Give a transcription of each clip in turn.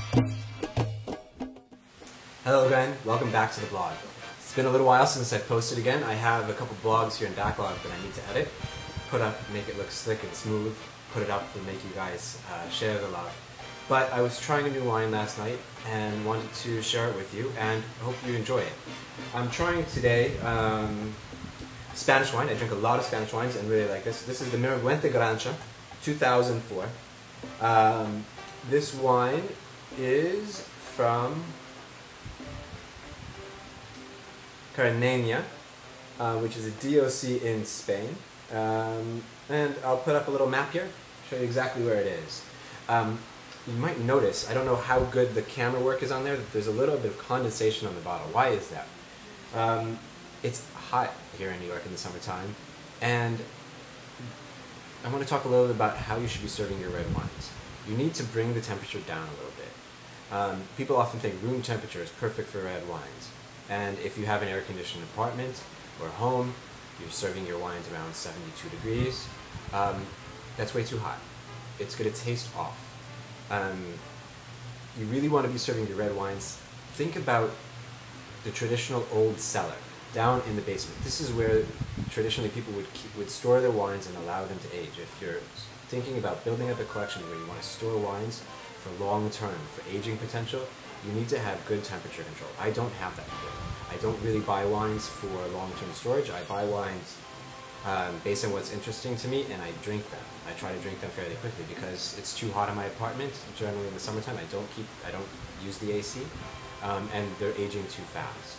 Hello again, welcome back to the blog. It's been a little while since I've posted again. I have a couple blogs here in backlog that I need to edit, put up, make it look slick and smooth, put it up and make you guys share the love. But I was trying a new wine last night and wanted to share it with you, and I hope you enjoy it. I'm trying today Spanish wine. I drink a lot of Spanish wines and really like this. This is the Garancha 2004. This wine is from Garancha, which is a DOC in Spain. And I'll put up a little map here, show you exactly where it is. You might notice, I don't know how good the camera work is on there, that there's a little bit of condensation on the bottle. Why is that? It's hot here in New York in the summertime, and I want to talk a little bit about how you should be serving your red wines. You need to bring the temperature down a little bit. People often think room temperature is perfect for red wines, and if you have an air-conditioned apartment or home, you're serving your wines around 72 degrees, that's way too hot. It's going to taste off. You really want to be serving your red wines. Think about the traditional old cellar down in the basement. This is where traditionally people would store their wines and allow them to age. If you're thinking about building up a collection where you want to store wines for long term, for aging potential, you need to have good temperature control. I don't have that here. I don't really buy wines for long-term storage. I buy wines based on what's interesting to me, and I drink them. I try to drink them fairly quickly because it's too hot in my apartment. Generally in the summertime, I don't use the AC, and they're aging too fast.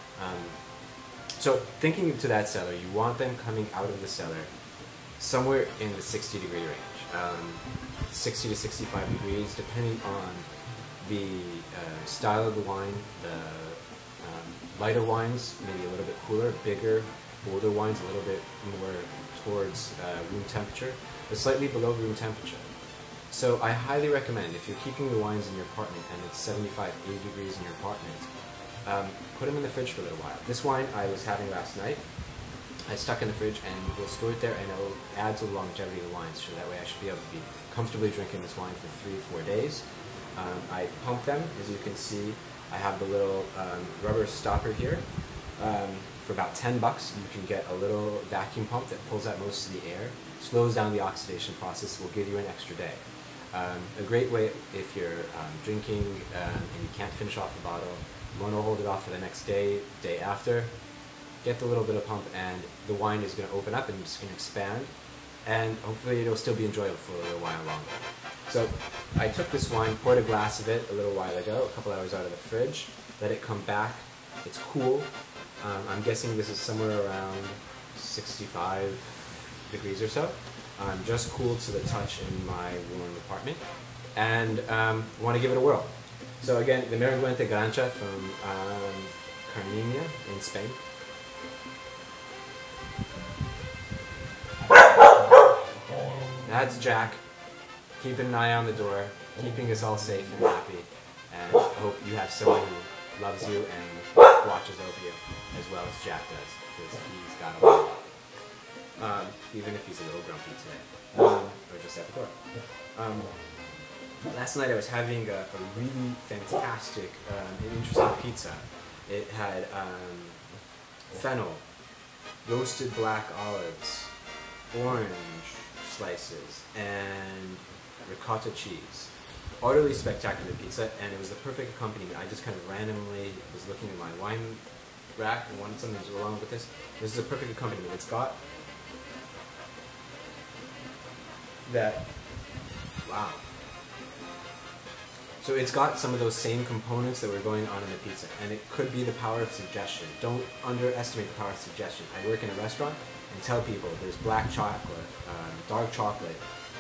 So thinking to that cellar, you want them coming out of the cellar somewhere in the 60-degree range, 60 to 65 degrees, depending on the style of the wine. The lighter wines, maybe a little bit cooler, bigger, bolder wines, a little bit more towards room temperature, but slightly below room temperature. So I highly recommend, if you're keeping the wines in your apartment and it's 75, 80 degrees in your apartment, put them in the fridge for a little while. This wine I was having last night, I stuck in the fridge and we'll store it there, and it will add to the longevity of the wines, so that way I should be able to be comfortably drinking this wine for 3 or 4 days. I pump them, as you can see. I have the little rubber stopper here. For about $10, you can get a little vacuum pump that pulls out most of the air, slows down the oxidation process, will give you an extra day. A great way if you're drinking and you can't finish off the bottle, you want to hold it off for the next day, day after, get the little bit of pump, and the wine is going to open up and it's going to expand, and hopefully it'll still be enjoyable for a little while longer. So I took this wine, poured a glass of it a little while ago, a couple hours out of the fridge, let it come back. It's cool. I'm guessing this is somewhere around 65 degrees or so. Just cool to the touch in my warm apartment, and want to give it a whirl. So again, the Garancha from Garancha in Spain. That's Jack, keeping an eye on the door, keeping us all safe and happy, and I hope you have someone who loves you and watches over you as well as Jack does, because he's got a lot of love, even if he's a little grumpy today, or just at the door. Last night I was having a really fantastic and interesting pizza. It had fennel, roasted black olives, orange slices, and ricotta cheese. Utterly spectacular pizza, and it was the perfect accompaniment. I just kind of randomly was looking at my wine rack and wanted something to go along with this. This is a perfect accompaniment. It's got that, wow. So it's got some of those same components that were going on in the pizza, and it could be the power of suggestion. Don't underestimate the power of suggestion. I work in a restaurant and tell people there's black chocolate, dark chocolate,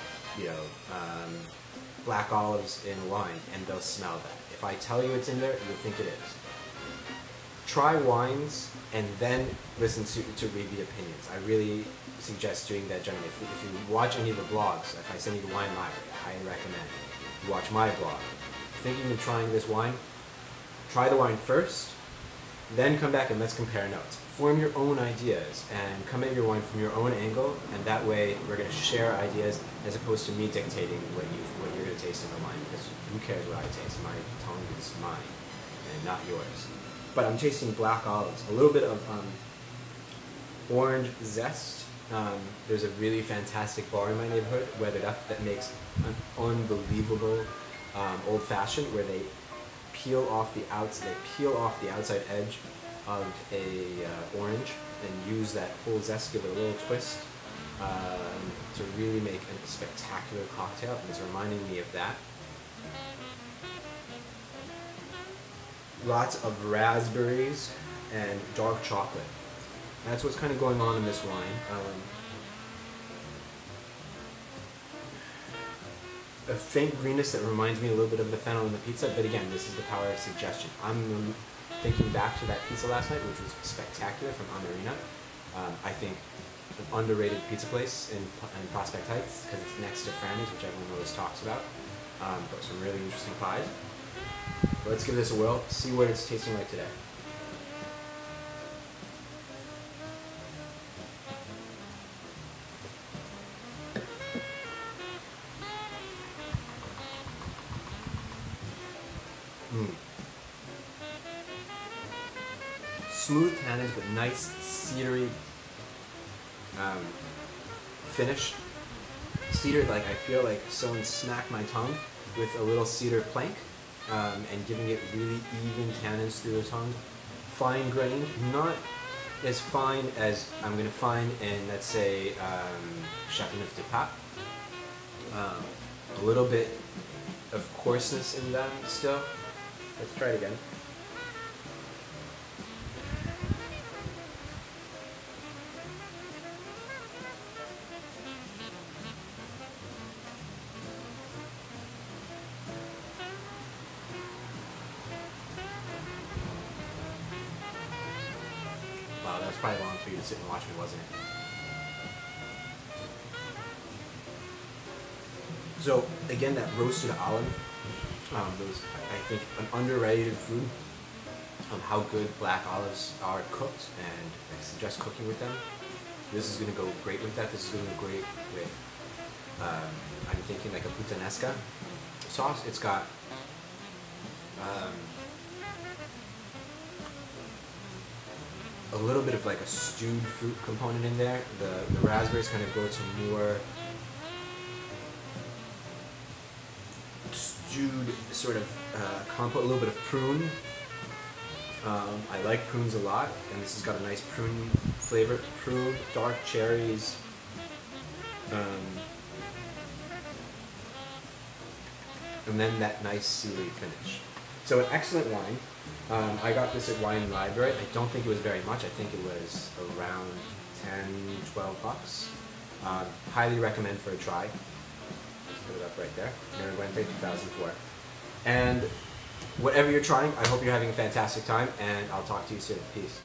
black olives in wine, and they'll smell that. If I tell you it's in there, you'll think it is. Try wines and then listen to read the opinions. I really suggest doing that generally. If you watch any of the blogs, if I send you the wine library, I highly recommend you watch my blog. Thinking of trying this wine, try the wine first, then come back and let's compare notes. Form your own ideas and come at your wine from your own angle, and that way we're going to share ideas as opposed to me dictating what you're going to accurate tasting of wine, because who cares what I taste? My tongue is mine and not yours. But I'm tasting black olives, a little bit of orange zest. There's a really fantastic bar in my neighborhood, Weathered Up, that makes an unbelievable old-fashioned where they peel off the outside edge of a orange and use that whole zest, give it a little twist to really make a spectacular cocktail, and it's reminding me of that. Lots of raspberries and dark chocolate. That's what's kind of going on in this wine. A faint greenness that reminds me a little bit of the fennel in the pizza, but again, this is the power of suggestion. I'm thinking back to that pizza last night, which was spectacular, from Amarina. I think an underrated pizza place in Prospect Heights, because it's next to Franny's, which everyone always talks about. But some really interesting pies. But let's give this a whirl, see what it's tasting like today. Smooth tannins, but nice cedary finish. Cedar, like I feel like someone smacked my tongue with a little cedar plank, and giving it really even tannins through the tongue. Fine grained, not as fine as I'm going to find in, let's say, Chateauneuf de Pape. A little bit of coarseness in them still. Let's try it again. Wow, that was probably long for you to sit and watch me, wasn't it? So again, that roasted olive, was, I think, an underrated food. How good black olives are cooked, and I suggest cooking with them. This is going to go great with that. This is going to go great with, I'm thinking like a puttanesca sauce. It's got a little bit of like a stewed fruit component in there. The raspberries kind of go to more stewed sort of compote, a little bit of prune. I like prunes a lot, and this has got a nice prune flavor. Prune, dark cherries, and then that nice celery finish. So an excellent wine. I got this at Wine Library. I don't think it was very much. I think it was around 10, 12 bucks. Highly recommend for a try. Let's put it up right there. Garancha 2004. And whatever you're trying, I hope you're having a fantastic time, and I'll talk to you soon. Peace.